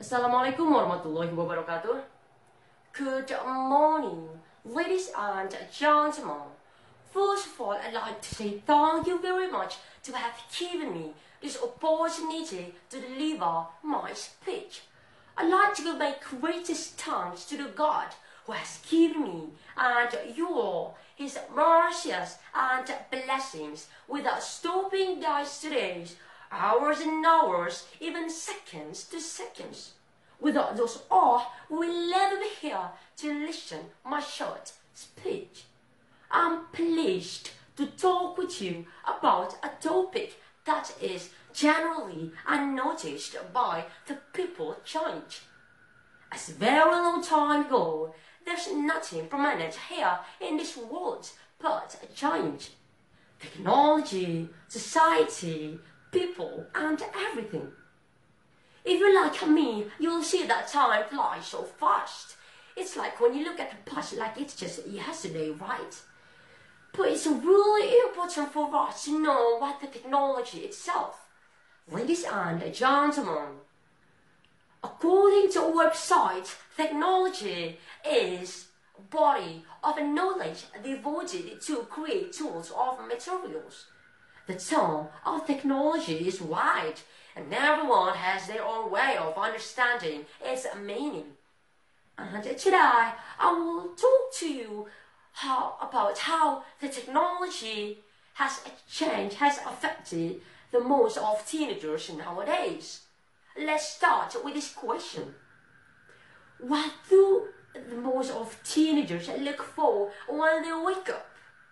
Assalamualaikum warahmatullahi wabarakatuh. Good morning, ladies and gentlemen. First of all, I'd like to say thank you very much to have given me this opportunity to deliver my speech. I'd like to give my greatest thanks to the God who has given me and you all his mercies and blessings without stopping these days, hours and hours, even seconds to seconds. Without those all, we will never be here to listen my short speech. I'm pleased to talk with you about a topic that is generally unnoticed by the people change. As a very long time ago, there's nothing permanent here in this world but change. Technology, society, people, and everything. If you're like me, you'll see that time flies so fast. It's like when you look at the past like it's just yesterday, right? But it's really important for us to know what the technology itself. Ladies and gentlemen, according to a website, technology is a body of knowledge devoted to create tools of materials. The term of technology is wide, and everyone has their own way of understanding its meaning. And today, I will talk to you about how the technology has affected the most of teenagers nowadays. Let's start with this question. What do the most of teenagers look for when they wake up?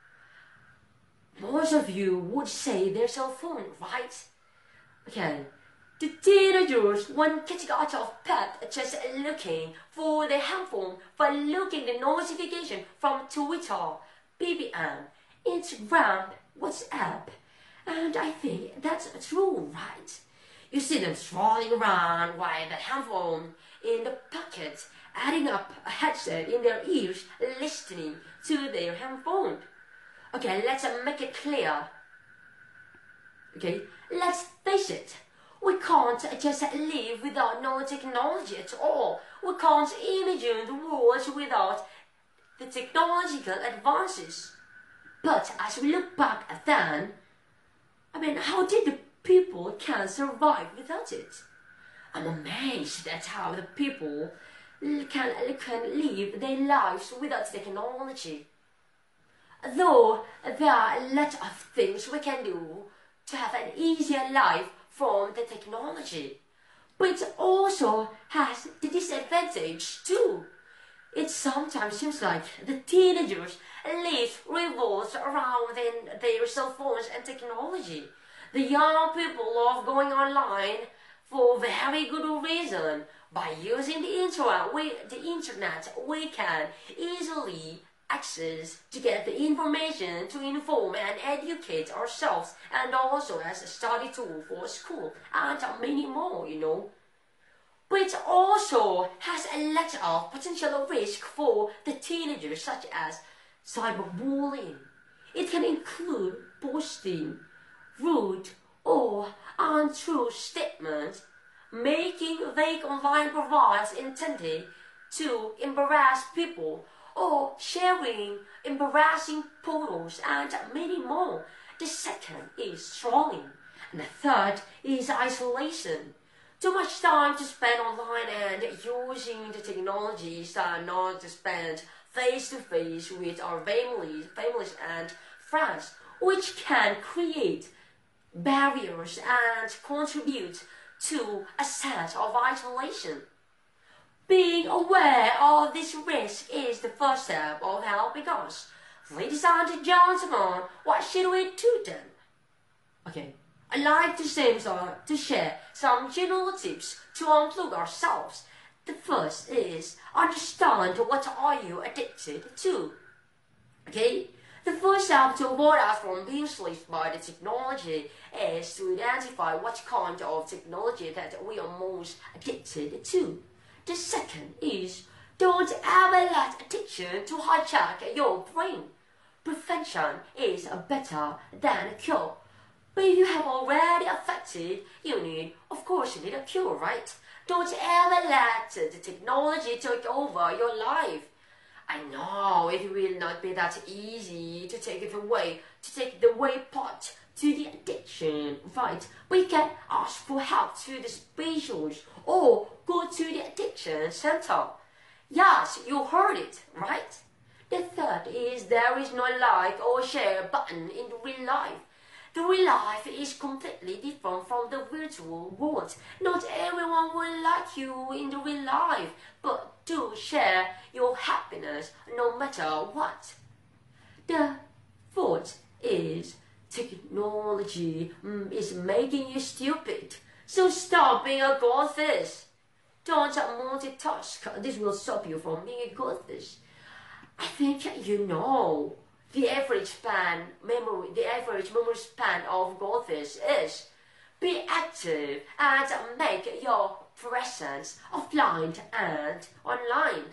Most of you would say their cell phone, right? Okay, the teenagers, when getting out of bed, just looking for their handphone, for looking the notification from Twitter, BBM, Instagram, WhatsApp, and I think that's true, right? You see them strolling around with the handphone in the pocket, adding up a headset in their ears, listening to their handphone. Okay, let's make it clear. Okay, let's face it. We can't just live without no technology at all. We can't imagine the world without the technological advances. But as we look back then, how did the people can survive without it? I'm amazed at how the people can live their lives without technology. Though there are a lot of things we can do to have an easier life from the technology, but it also has the disadvantage too. It sometimes seems like the teenagers' life revolves around their cell phones and technology. The young people love going online for very good reason. By using the internet, we can easily access to get the information to inform and educate ourselves, and also as a study tool for school and many more, But it also has a lot of potential risk for the teenagers, such as cyberbullying. It can include posting rude or untrue statements, making vague online profiles intended to embarrass people, or sharing embarrassing photos, and many more. The second is trolling, and the third is isolation. Too much time to spend online and using the technologies that not to spend face-to-face with our families and friends, which can create barriers and contribute to a sense of isolation. Being aware of this risk is the first step of helping us. Ladies and gentlemen, what should we do then? Okay, I'd like to share some general tips to unplug ourselves. The first is understand what are you addicted to. Okay, the first step to avoid us from being enslaved by the technology is to identify what kind of technology that we are most addicted to. The second is, don't ever let addiction to hijack your brain. Prevention is better than a cure. But if you have already affected, of course you need a cure, right? Don't ever let the technology take over your life. I know it will not be that easy to take it away, to take the way part to the addiction, right? We can ask for help to the specialists or go to the addiction center. Yes, you heard it, right? The third is there is no like or share button in real life. The real life is completely different from the virtual world. Not everyone will like you in the real life, but do share your happiness no matter what. The fourth is technology is making you stupid. So stop being a goldfish. Don't multitask. This will stop you from being a goldfish. I think you know the average memory span of goldfish is be active and make your presence offline and online.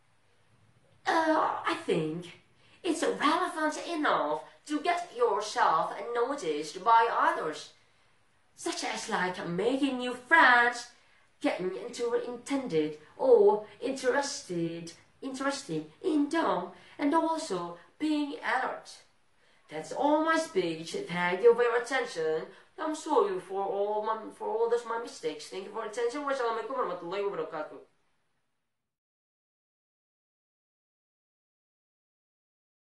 I think it's relevant enough to get yourself noticed by others, such as like making new friends, getting intended or interesting in them, and also being alert. That's all my speech. Thank you for your attention. I'm sorry for all my mistakes. Thank you for your attention. Wassalamualaikum warahmatullahi wabarakatuh.